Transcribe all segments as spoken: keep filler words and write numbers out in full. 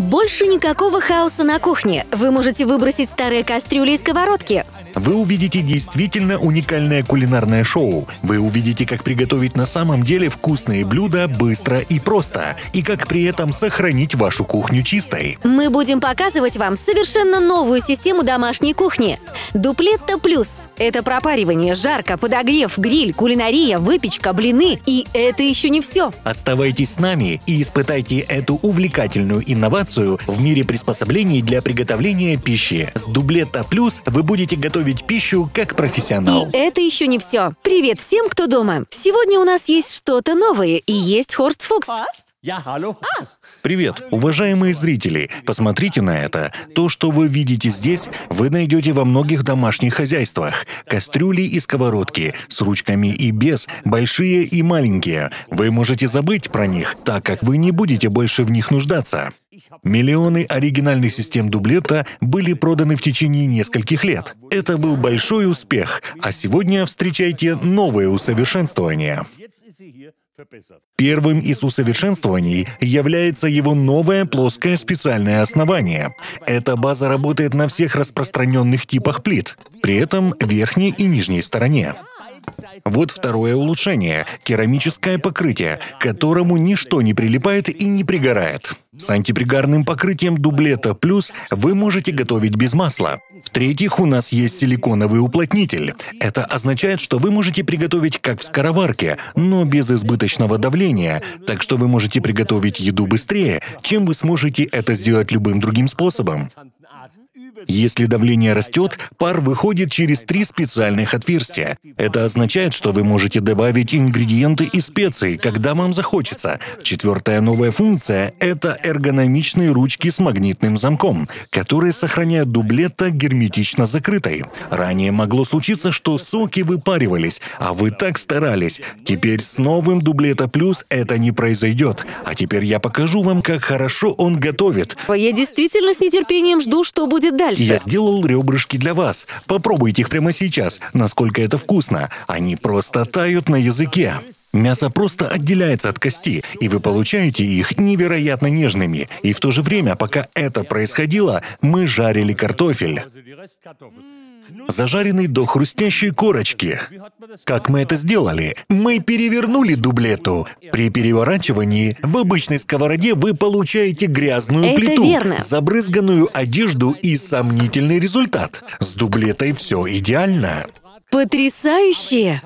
Больше никакого хаоса на кухне. Вы можете выбросить старые кастрюли и сковородки. Вы увидите действительно уникальное кулинарное шоу. Вы увидите, как приготовить на самом деле вкусные блюда быстро и просто, и как при этом сохранить вашу кухню чистой. Мы будем показывать вам совершенно новую систему домашней кухни. Дуплетто Плюс. Это пропаривание, жарка, подогрев, гриль, кулинария, выпечка, блины. И это еще не все. Оставайтесь с нами и испытайте эту увлекательную инновацию в мире приспособлений для приготовления пищи. С Дуплетто Плюс вы будете готовить пищу как профессионал. И это еще не все. Привет всем, кто дома. Сегодня у нас есть что-то новое, и есть Хорст Фукс. Привет, уважаемые зрители! Посмотрите на это. То, что вы видите здесь, вы найдете во многих домашних хозяйствах. Кастрюли и сковородки, с ручками и без, большие и маленькие. Вы можете забыть про них, так как вы не будете больше в них нуждаться. Миллионы оригинальных систем Дуплетто были проданы в течение нескольких лет. Это был большой успех, а сегодня встречайте новые усовершенствования. Первым из усовершенствований является его новое плоское специальное основание. Эта база работает на всех распространенных типах плит, при этом верхней и нижней стороне. Вот второе улучшение – керамическое покрытие, к которому ничто не прилипает и не пригорает. С антипригарным покрытием Дуплетто Плюс вы можете готовить без масла. В-третьих, у нас есть силиконовый уплотнитель. Это означает, что вы можете приготовить как в скороварке, но без избыточного давления, так что вы можете приготовить еду быстрее, чем вы сможете это сделать любым другим способом. Если давление растет, пар выходит через три специальных отверстия. Это означает, что вы можете добавить ингредиенты и специи, когда вам захочется. Четвертая новая функция – это эргономичные ручки с магнитным замком, которые сохраняют Дуплетто герметично закрытой. Ранее могло случиться, что соки выпаривались, а вы так старались. Теперь с новым Дуплетто Плюс это не произойдет. А теперь я покажу вам, как хорошо он готовит. Я действительно с нетерпением жду, что будет дальше. Я сделал ребрышки для вас. Попробуйте их прямо сейчас, насколько это вкусно. Они просто тают на языке. Мясо просто отделяется от кости, и вы получаете их невероятно нежными. И в то же время, пока это происходило, мы жарили картофель. Зажаренный до хрустящей корочки. Как мы это сделали? Мы перевернули Дуплетто. При переворачивании в обычной сковороде вы получаете грязную Это плиту, верно. забрызганную одежду и сомнительный результат. С Дуплеттой все идеально. Потрясающе!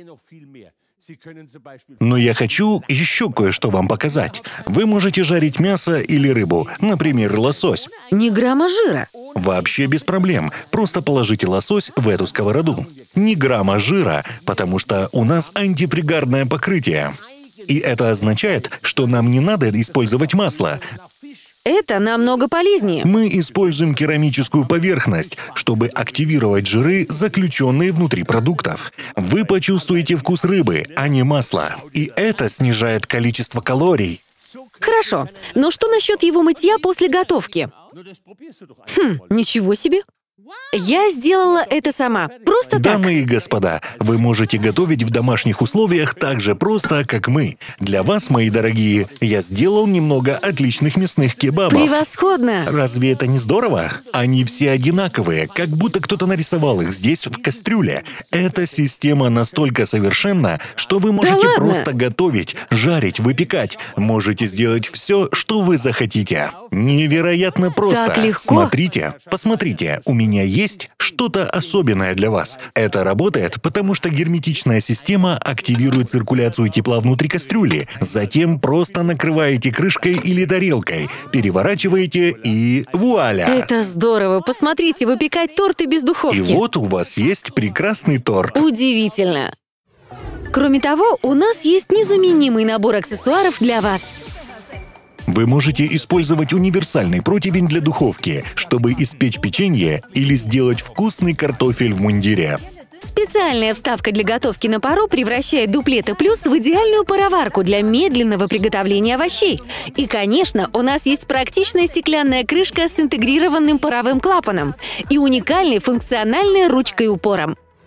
Но я хочу еще кое-что вам показать. Вы можете жарить мясо или рыбу, например, лосось. Ни грамма жира. Вообще без проблем. Просто положите лосось в эту сковороду. Ни грамма жира, потому что у нас антипригарное покрытие. И это означает, что нам не надо использовать масло. Это намного полезнее. Мы используем керамическую поверхность, чтобы активировать жиры, заключенные внутри продуктов. Вы почувствуете вкус рыбы, а не масла. И это снижает количество калорий. Хорошо, но что насчет его мытья после готовки? Хм, ничего себе. Я сделала это сама. Просто так. Дамы и господа, вы можете готовить в домашних условиях так же просто, как мы. Для вас, мои дорогие, я сделал немного отличных мясных кебабов. Превосходно. Разве это не здорово? Они все одинаковые, как будто кто-то нарисовал их здесь, в кастрюле. Эта система настолько совершенна, что вы можете ладно? просто готовить, жарить, выпекать. Можете сделать все, что вы захотите. Невероятно просто. Так легко. Смотрите, посмотрите, у меня есть что-то особенное для вас. Это работает, потому что герметичная система активирует циркуляцию тепла внутри кастрюли. Затем просто накрываете крышкой или тарелкой, переворачиваете и вуаля! Это здорово. Посмотрите, выпекать торты без духовки. И вот у вас есть прекрасный торт. Удивительно. Кроме того, у нас есть незаменимый набор аксессуаров для вас. Вы можете использовать универсальный противень для духовки, чтобы испечь печенье или сделать вкусный картофель в мундире. Специальная вставка для готовки на пару превращает Дуплетто Плюс в идеальную пароварку для медленного приготовления овощей. И, конечно, у нас есть практичная стеклянная крышка с интегрированным паровым клапаном и уникальной функциональной ручкой-упором.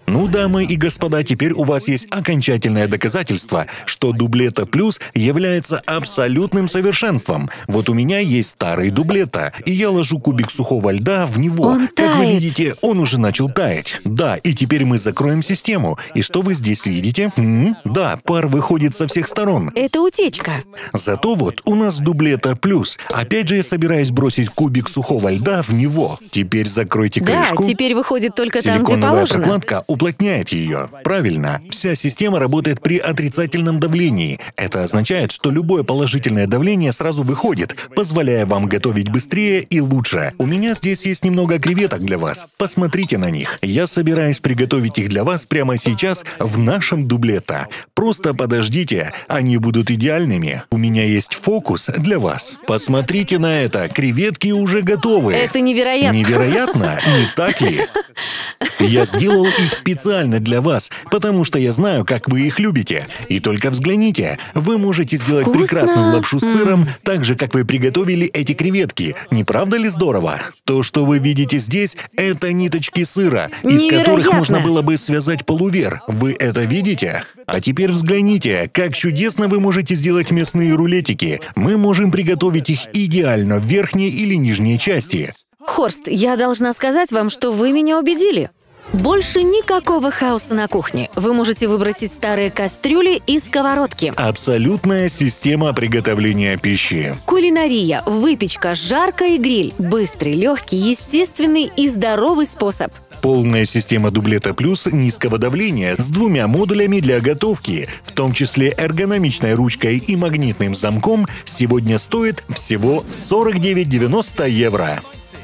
Ну, дамы и господа, теперь у вас есть окончательное доказательство, что Дублетта Плюс является абсолютным совершенством. Вот у меня есть старый Дублетта, и я ложу кубик сухого льда в него. Он как вы тает. видите, он уже начал таять. Да, и теперь мы закроем систему. И что вы здесь видите? М? Да, пар выходит со всех сторон. Это утечка. Зато вот у нас Дублетта Плюс. Опять же я собираюсь бросить кубик сухого льда в него. Теперь закройте Да, крышку. теперь выходит только там, где Силиконовая положено. прокладка уплотняет ее. Правильно. Вся система работает при отрицательном давлении. Это означает, что любое положительное давление сразу выходит, позволяя вам готовить быстрее и лучше. У меня здесь есть немного креветок для вас. Посмотрите на них. Я собираюсь приготовить их для вас прямо сейчас в нашем Дублетта. Просто подождите, они будут идеальными. У меня есть фокус для вас. Посмотрите на это. Креветки уже готовы. Это невероятно. Невероятно, не так ли? Я сделал их специально для вас, потому что я знаю, как вы их любите. И только взгляните, вы можете сделать Вкусно. прекрасную лапшу с сыром, так же, как вы приготовили эти креветки. Не правда ли здорово? То, что вы видите здесь, это ниточки сыра, из которых Невероятно. можно было бы связать полувер. Вы это видите? А теперь взгляните, как чудесно вы можете сделать мясные рулетики. Мы можем приготовить их идеально в верхней или нижней части. Хорст, я должна сказать вам, что вы меня убедили. Больше никакого хаоса на кухне. Вы можете выбросить старые кастрюли и сковородки. Абсолютная система приготовления пищи. Кулинария, выпечка, жарка и гриль. Быстрый, легкий, естественный и здоровый способ. Полная система Дублетта Плюс низкого давления с двумя модулями для готовки, в том числе эргономичной ручкой и магнитным замком, сегодня стоит всего сорок девять девяносто евро.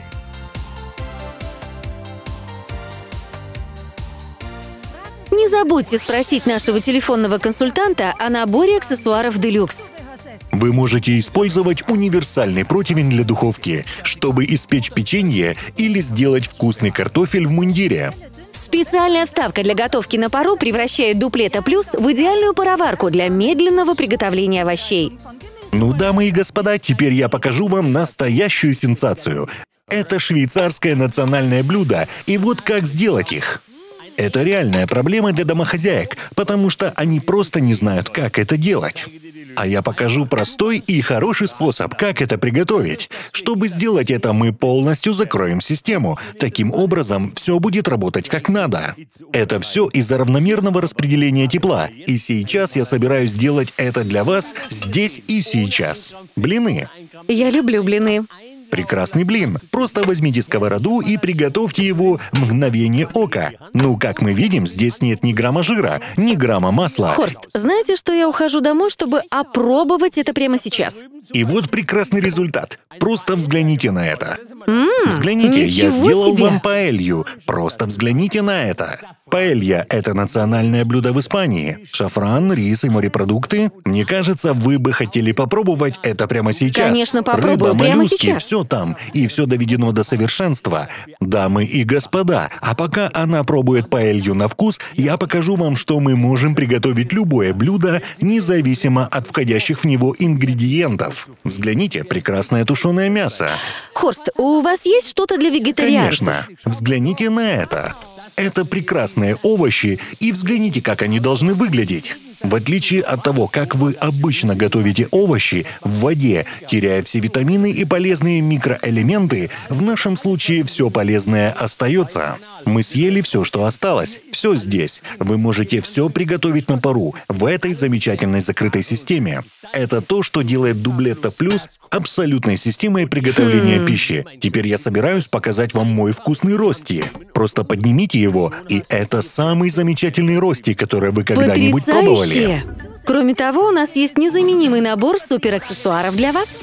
Не забудьте спросить нашего телефонного консультанта о наборе аксессуаров «Делюкс». Вы можете использовать универсальный противень для духовки, чтобы испечь печенье или сделать вкусный картофель в мундире. Специальная вставка для готовки на пару превращает Дублетта Плюс в идеальную пароварку для медленного приготовления овощей. Ну, дамы и господа, теперь я покажу вам настоящую сенсацию. Это швейцарское национальное блюдо, и вот как сделать их. Это реальная проблема для домохозяек, потому что они просто не знают, как это делать. А я покажу простой и хороший способ, как это приготовить. Чтобы сделать это, мы полностью закроем систему. Таким образом, все будет работать как надо. Это все из-за равномерного распределения тепла. И сейчас я собираюсь сделать это для вас здесь и сейчас. Блины. Я люблю блины. Прекрасный блин. Просто возьмите сковороду и приготовьте его в мгновение ока. Ну, как мы видим, здесь нет ни грамма жира, ни грамма масла. Хорст, знаете, что я ухожу домой, чтобы опробовать это прямо сейчас? И вот прекрасный результат. Просто взгляните на это. М-м, Взгляните, я ничего сделал себе. вам паэлью. Просто взгляните на это. Паэлья – это национальное блюдо в Испании. Шафран, рис и морепродукты. Мне кажется, вы бы хотели попробовать это прямо сейчас. Конечно, попробую Рыба, прямо моллюски, сейчас. все там. И все доведено до совершенства. Дамы и господа, а пока она пробует паэлью на вкус, я покажу вам, что мы можем приготовить любое блюдо, независимо от входящих в него ингредиентов. Взгляните, прекрасное тушеное мясо. Хорст, у вас есть что-то для вегетарианцев? Конечно. Взгляните на это. Это прекрасные овощи, и взгляните, как они должны выглядеть. В отличие от того, как вы обычно готовите овощи в воде, теряя все витамины и полезные микроэлементы, в нашем случае все полезное остается. Мы съели все, что осталось. Все здесь. Вы можете все приготовить на пару в этой замечательной закрытой системе. Это то, что делает Дублетта Плюс абсолютной системой приготовления Хм. пищи. Теперь я собираюсь показать вам мой вкусный рости. Просто поднимите его, и это самый замечательный рости, который вы когда-нибудь пробовали. Потрясающе! Кроме того, у нас есть незаменимый набор супераксессуаров для вас.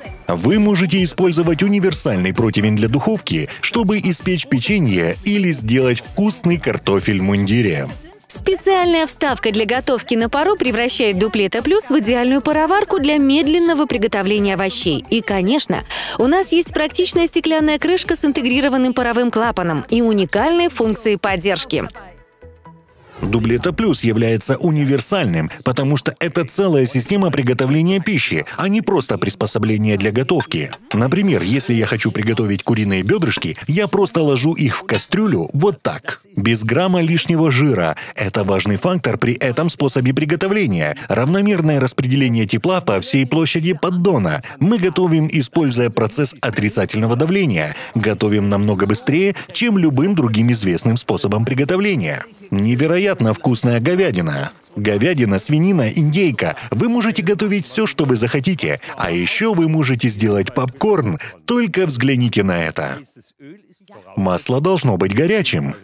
Вы можете использовать универсальный противень для духовки, чтобы испечь печенье или сделать вкусный картофель в мундире. Специальная вставка для готовки на пару превращает Дублетта Плюс в идеальную пароварку для медленного приготовления овощей. И, конечно, у нас есть практичная стеклянная крышка с интегрированным паровым клапаном и уникальной функцией поддержки. Дублета Плюс является универсальным, потому что это целая система приготовления пищи, а не просто приспособление для готовки. Например, если я хочу приготовить куриные бедрышки, я просто ложу их в кастрюлю вот так, без грамма лишнего жира. Это важный фактор при этом способе приготовления. Равномерное распределение тепла по всей площади поддона. Мы готовим, используя процесс отрицательного давления. Готовим намного быстрее, чем любым другим известным способом приготовления. Невероятно вкусная говядина. Говядина, свинина, индейка. Вы можете готовить все, что вы захотите. А еще вы можете сделать попкорн. Только взгляните на это. Масло должно быть горячим.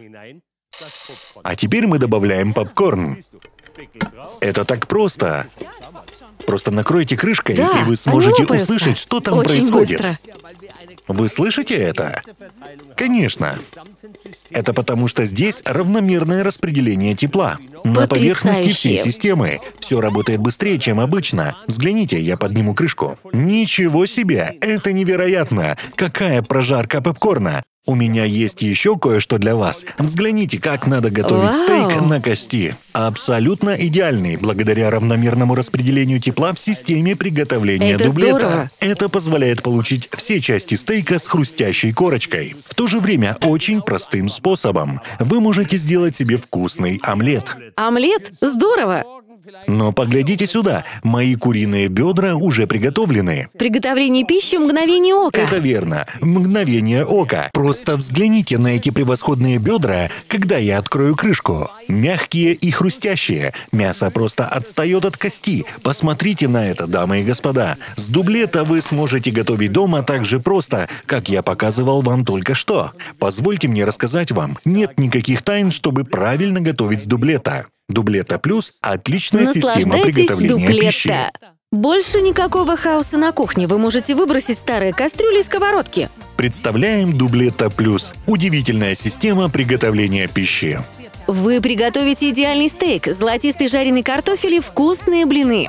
А теперь мы добавляем попкорн. Это так просто. Просто накройте крышкой, Да, и вы сможете они услышать, что там Очень происходит. быстро. Вы слышите это? Конечно. Это потому, что здесь равномерное распределение тепла. На поверхности всей Потрясающе. системы. Все работает быстрее, чем обычно. Взгляните, я подниму крышку. Ничего себе! Это невероятно! Какая прожарка попкорна! У меня есть еще кое-что для вас. Взгляните, как надо готовить Вау. стейк на кости. Абсолютно идеальный, благодаря равномерному распределению тепла в системе приготовления Это дублета. здорово. Это позволяет получить все части стейка с хрустящей корочкой. В то же время очень простым способом. Вы можете сделать себе вкусный омлет. Омлет? Здорово! Но поглядите сюда, мои куриные бедра уже приготовлены. Приготовление пищи в мгновение ока. Это верно. Мгновение ока. Просто взгляните на эти превосходные бедра, когда я открою крышку. Мягкие и хрустящие. Мясо просто отстает от кости. Посмотрите на это, дамы и господа. С дублета вы сможете готовить дома так же просто, как я показывал вам только что. Позвольте мне рассказать вам, нет никаких тайн, чтобы правильно готовить с дублета. Дублета Плюс – отличная система Наслаждайтесь приготовления пищи. дуплета. Больше никакого хаоса на кухне. Вы можете выбросить старые кастрюли и сковородки. Представляем Дублета Плюс – удивительная система приготовления пищи. Вы приготовите идеальный стейк, золотистый жареный картофель и вкусные блины.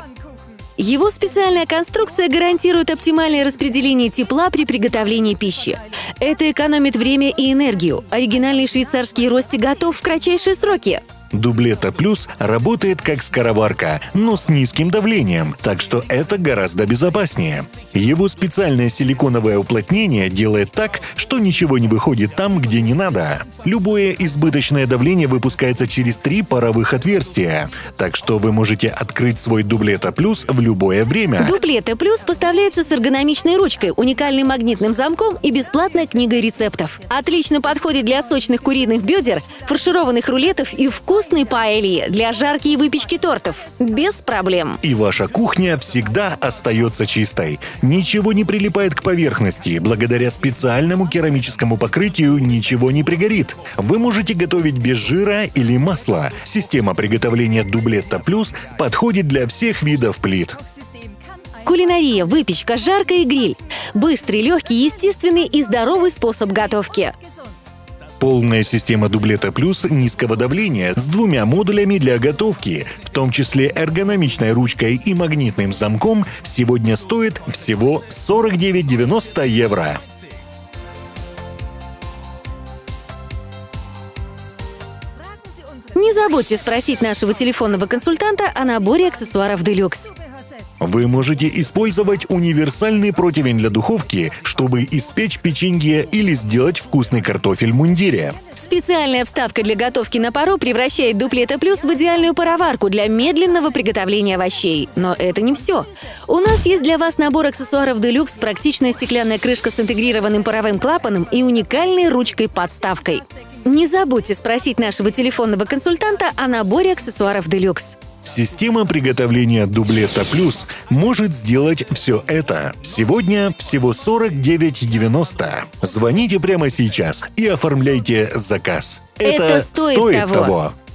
Его специальная конструкция гарантирует оптимальное распределение тепла при приготовлении пищи. Это экономит время и энергию. Оригинальный швейцарский рости готов в кратчайшие сроки. Дублета Плюс работает как скороварка, но с низким давлением, так что это гораздо безопаснее. Его специальное силиконовое уплотнение делает так, что ничего не выходит там, где не надо. Любое избыточное давление выпускается через три паровых отверстия, так что вы можете открыть свой Дублета Плюс в любое время. Дуплета Плюс поставляется с эргономичной ручкой, уникальным магнитным замком и бесплатной книгой рецептов. Отлично подходит для сочных куриных бедер, фаршированных рулетов и вкусной паэльи для жарки и выпечки тортов. Без проблем. И ваша кухня всегда остается чистой. Ничего не прилипает к поверхности. Благодаря специальному керамическому покрытию ничего не пригорит. Вы можете готовить без жира или масла. Система приготовления Дублета Плюс подходит для всех видов плит. Кулинария, выпечка, жарка и гриль. Быстрый, легкий, естественный и здоровый способ готовки. Полная система Дублета Плюс низкого давления с двумя модулями для готовки, в том числе эргономичной ручкой и магнитным замком, сегодня стоит всего сорок девять девяносто евро. Не забудьте спросить нашего телефонного консультанта о наборе аксессуаров «Делюкс». Вы можете использовать универсальный противень для духовки, чтобы испечь печенье или сделать вкусный картофель в мундире. Специальная вставка для готовки на пару превращает Дуплета Плюс в идеальную пароварку для медленного приготовления овощей. Но это не все. У нас есть для вас набор аксессуаров «Делюкс», практичная стеклянная крышка с интегрированным паровым клапаном и уникальной ручкой-подставкой. Не забудьте спросить нашего телефонного консультанта о наборе аксессуаров «Делюкс». Система приготовления Дублета Плюс может сделать все это. Сегодня всего сорок девять девяносто. Звоните прямо сейчас и оформляйте заказ. Это стоит того. того.